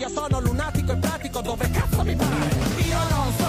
Io sono lunatico e pratico dove cazzo mi pare. Io non